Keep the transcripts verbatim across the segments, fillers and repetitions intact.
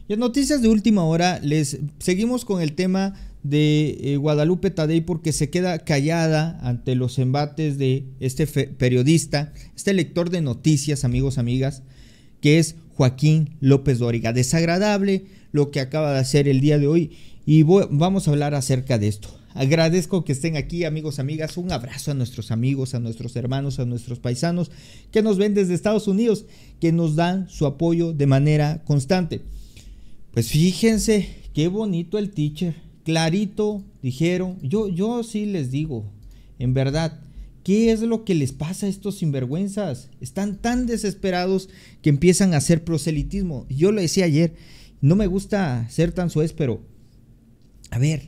Y en noticias de última hora les seguimos con el tema de eh, Guadalupe Tadei, porque se queda callada ante los embates de este periodista, este lector de noticias, amigos, amigas, que es Joaquín López Dóriga. Desagradable lo que acaba de hacer el día de hoy y voy, vamos a hablar acerca de esto. Agradezco que estén aquí, amigos, amigas. Un abrazo a nuestros amigos, a nuestros hermanos, a nuestros paisanos que nos ven desde Estados Unidos, que nos dan su apoyo de manera constante. Pues fíjense, qué bonito el teacher, clarito, dijeron, yo, yo sí les digo, en verdad, ¿qué es lo que les pasa a estos sinvergüenzas? Están tan desesperados que empiezan a hacer proselitismo. Yo lo decía ayer, no me gusta ser tan suez, pero, a ver,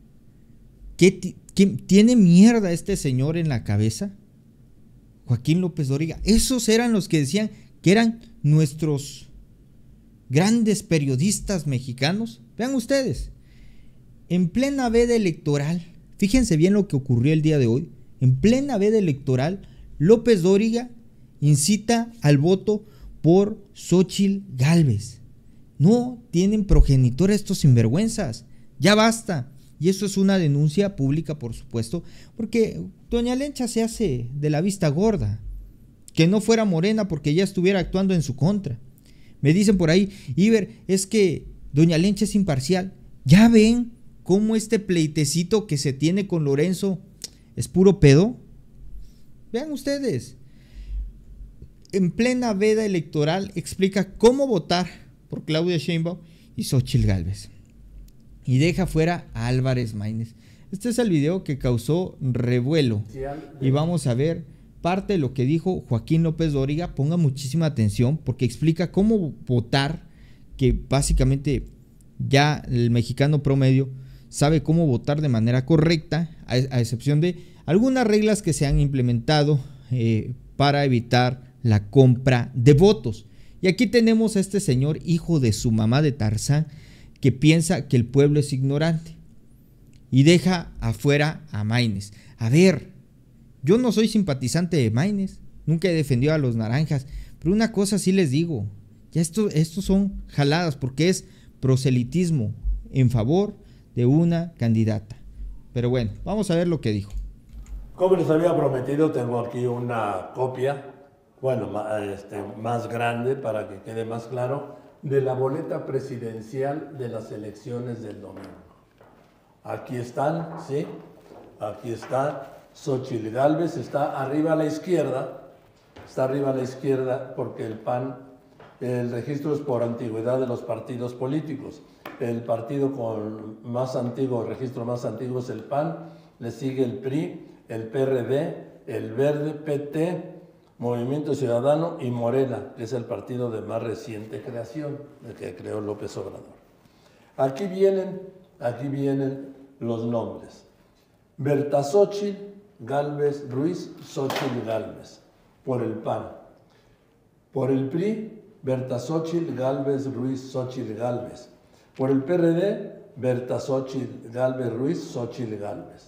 ¿qué, qué tiene mierda este señor en la cabeza? Joaquín López Dóriga, esos eran los que decían que eran nuestros grandes periodistas mexicanos. Vean ustedes, en plena veda electoral, fíjense bien lo que ocurrió el día de hoy, en plena veda electoral, López Dóriga incita al voto por Xóchitl Gálvez. No tienen progenitor estos sinvergüenzas, ya basta. Y eso es una denuncia pública, por supuesto, porque doña Lencha se hace de la vista gorda, que no fuera Morena porque ya estuviera actuando en su contra. Me dicen por ahí, Iber, es que doña Lencha es imparcial. ¿Ya ven cómo este pleitecito que se tiene con Lorenzo es puro pedo? Vean ustedes, en plena veda electoral explica cómo votar por Claudia Sheinbaum y Xóchitl Gálvez. Y deja fuera a Álvarez Maínez. Este es el video que causó revuelo. Y vamos a ver parte de lo que dijo Joaquín López Dóriga. Ponga muchísima atención porque explica cómo votar, que básicamente ya el mexicano promedio sabe cómo votar de manera correcta, a, a excepción de algunas reglas que se han implementado eh, para evitar la compra de votos. Y aquí tenemos a este señor, hijo de su mamá de Tarzán, que piensa que el pueblo es ignorante y deja afuera a Maínez. A ver, yo no soy simpatizante de Maínez, nunca he defendido a los naranjas, pero una cosa sí les digo, ya esto, estos son jaladas porque es proselitismo en favor de una candidata. Pero bueno, vamos a ver lo que dijo. Como les había prometido, tengo aquí una copia, bueno, este, más grande para que quede más claro, de la boleta presidencial de las elecciones del domingo. Aquí están, ¿sí? Aquí está Xóchitl Gálvez, está arriba a la izquierda, está arriba a la izquierda porque el P A N, el registro es por antigüedad de los partidos políticos. El partido con más antiguo, el registro más antiguo es el P A N, le sigue el P R I, el P R D, el Verde, P T, Movimiento Ciudadano y Morena, que es el partido de más reciente creación, el que creó López Obrador. Aquí vienen, aquí vienen los nombres. Berta Xóchitl Gálvez Ruiz, Xóchitl Gálvez, por el P A N. Por el P R I, Berta Xóchitl Gálvez Ruiz, Xóchitl Gálvez. Por el P R D, Berta Xóchitl Gálvez Ruiz, Xóchitl Gálvez.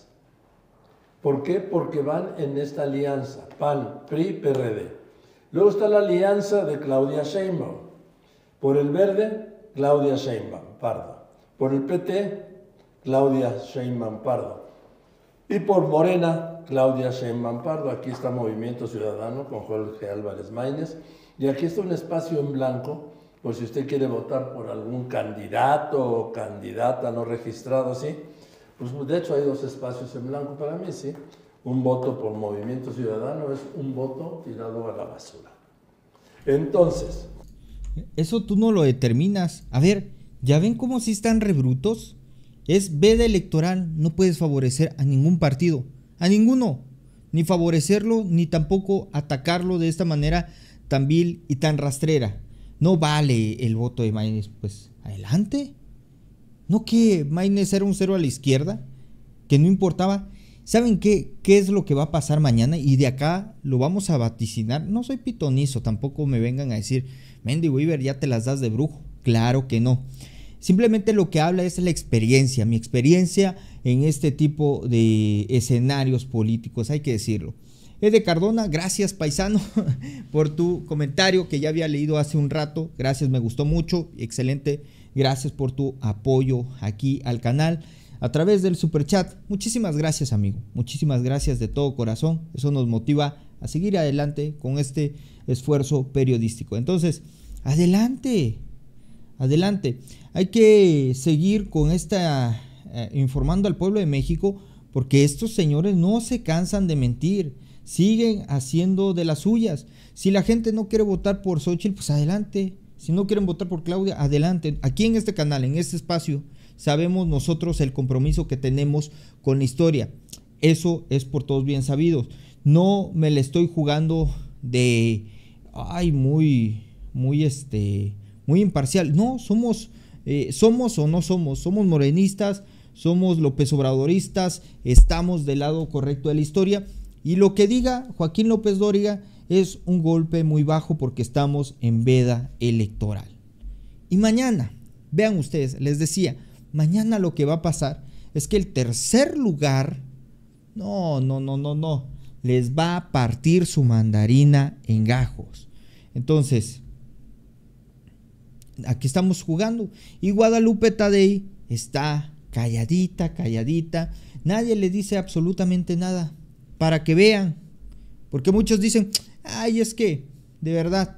¿Por qué? Porque van en esta alianza, P A N, P R I, P R D. Luego está la alianza de Claudia Sheinbaum. Por el Verde, Claudia Sheinbaum Pardo. Por el P T, Claudia Sheinbaum Pardo. Y por Morena, Claudia Sheinbaum Pardo. Aquí está Movimiento Ciudadano con Jorge Álvarez Maínez. Y aquí está un espacio en blanco, por si usted quiere votar por algún candidato o candidata no registrado, ¿sí? Pues de hecho hay dos espacios en blanco para mí, ¿sí? Un voto por Movimiento Ciudadano es un voto tirado a la basura. Entonces... Eso tú no lo determinas. A ver, ¿ya ven cómo sí están rebrutos? Es veda electoral, no puedes favorecer a ningún partido, a ninguno. Ni favorecerlo, ni tampoco atacarlo de esta manera tan vil y tan rastrera. No vale el voto de Maínez, pues adelante. ¿No que Maínez era un cero a la izquierda? Que no importaba. ¿Saben qué, qué es lo que va a pasar mañana? Y de acá lo vamos a vaticinar. No soy pitonizo, tampoco me vengan a decir, Mendy Weaver, ya te las das de brujo. Claro que no. Simplemente lo que habla es la experiencia, mi experiencia en este tipo de escenarios políticos, hay que decirlo. Ede Cardona, gracias paisano por tu comentario que ya había leído hace un rato. Gracias, me gustó mucho. Excelente Gracias por tu apoyo aquí al canal a través del superchat. Muchísimas gracias, amigo. Muchísimas gracias de todo corazón. Eso nos motiva a seguir adelante con este esfuerzo periodístico. Entonces, adelante, adelante. Hay que seguir con esta eh, informando al pueblo de México, porque estos señores no se cansan de mentir, siguen haciendo de las suyas. Si la gente no quiere votar por Xóchitl, pues adelante. Si no quieren votar por Claudia, adelante. Aquí en este canal, en este espacio, sabemos nosotros el compromiso que tenemos con la historia. Eso es por todos bien sabidos. No me le estoy jugando de, ay, muy, muy, este, muy imparcial. No, somos, eh, somos o no somos, somos morenistas, somos López Obradoristas, estamos del lado correcto de la historia. Y lo que diga Joaquín López Dóriga es un golpe muy bajo porque estamos en veda electoral. Y mañana, vean ustedes, les decía, mañana lo que va a pasar es que el tercer lugar, no, no, no, no, no, les va a partir su mandarina en gajos. Entonces, aquí estamos jugando. Y Guadalupe Tadei está calladita, calladita. Nadie le dice absolutamente nada. Para que vean. Porque muchos dicen, ay, es que, de verdad,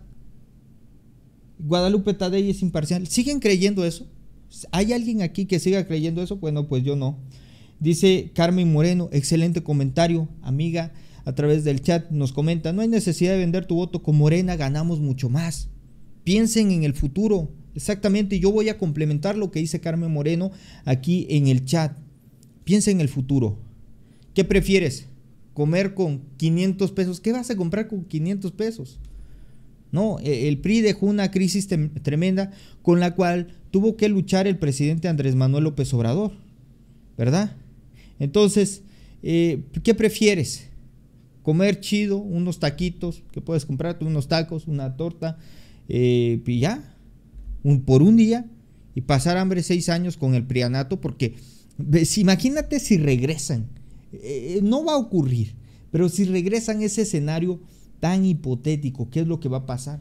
Guadalupe Tadei es imparcial. ¿Siguen creyendo eso? ¿Hay alguien aquí que siga creyendo eso? Bueno, pues yo no. Dice Carmen Moreno, excelente comentario, amiga, a través del chat nos comenta, no hay necesidad de vender tu voto, con Morena ganamos mucho más. Piensen en el futuro. Exactamente, yo voy a complementar lo que dice Carmen Moreno aquí en el chat. Piensa en el futuro. ¿Qué prefieres? ¿Comer con quinientos pesos? ¿Qué vas a comprar con quinientos pesos? No, el P R I dejó una crisis tremenda con la cual tuvo que luchar el presidente Andrés Manuel López Obrador, ¿verdad? Entonces, eh, ¿qué prefieres? Comer chido, unos taquitos, que puedes comprarte unos tacos, una torta, eh, y ya, un, por un día, y pasar hambre seis años con el prianato, porque ves, imagínate si regresan, eh, no va a ocurrir, pero si regresan ese escenario tan hipotético, ¿qué es lo que va a pasar?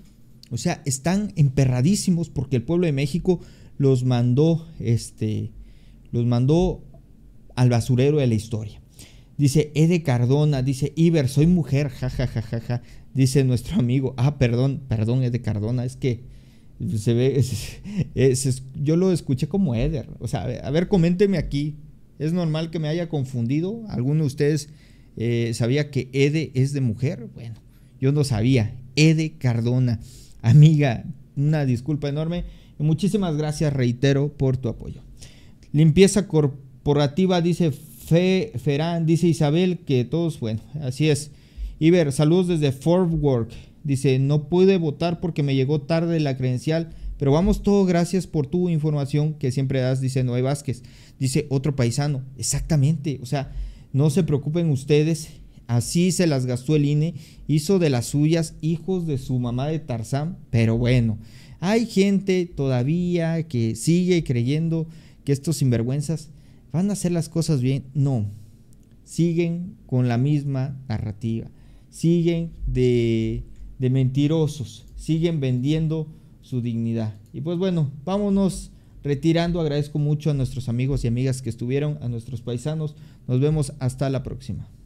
O sea, están emperradísimos porque el pueblo de México los mandó, este, los mandó al basurero de la historia. Dice Ede Cardona, dice Iber, soy mujer, jajajajaja, ja, ja, ja, ja. Dice nuestro amigo, ah, perdón, perdón Ede Cardona, es que se ve, es, es, es, yo lo escuché como Eder, o sea, a ver, coménteme aquí, ¿es normal que me haya confundido? ¿Alguno de ustedes eh, sabía que Ede es de mujer? Bueno, yo no sabía. Ede Cardona, amiga, una disculpa enorme, y muchísimas gracias, reitero, por tu apoyo. Limpieza corporativa, dice Fe, Ferán, dice Isabel, que todos, bueno, así es. Iber, saludos desde Fort Worth, dice, no pude votar porque me llegó tarde la credencial, pero vamos todo, gracias por tu información que siempre das, dice Noé Vázquez. Dice otro paisano, exactamente, o sea, no se preocupen ustedes, así se las gastó el I N E, hizo de las suyas, hijos de su mamá de Tarzán, pero bueno, hay gente todavía que sigue creyendo que estos sinvergüenzas van a hacer las cosas bien. No, siguen con la misma narrativa, siguen de, de mentirosos, siguen vendiendo su dignidad. Y pues bueno, vámonos retirando. Agradezco mucho a nuestros amigos y amigas que estuvieron, a nuestros paisanos. Nos vemos hasta la próxima.